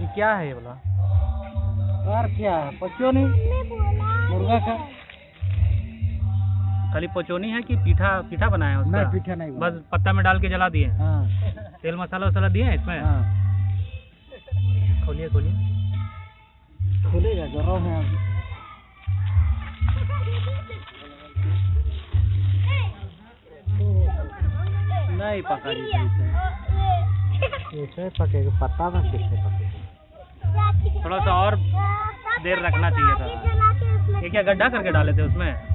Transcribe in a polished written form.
कि क्या है ये वाला? और क्या है? पचोनी मुर्गा का। खाली पचोनी है कि पीठा बनाया है उसका? नहीं, पीठा नहीं बस पत्ता में डाल के जला दिए? हाँ। तेल मसाला वसाला दिए हैं इसमें? हाँ। खोलिए खुलेगा, गरम है अभी। नहीं पका जी कैसे पकेगा? पता ना कैसे पकेगा। थोड़ा सा और देर रखना चाहिए था। ये क्या गड्ढा करके डाले थे उसमें?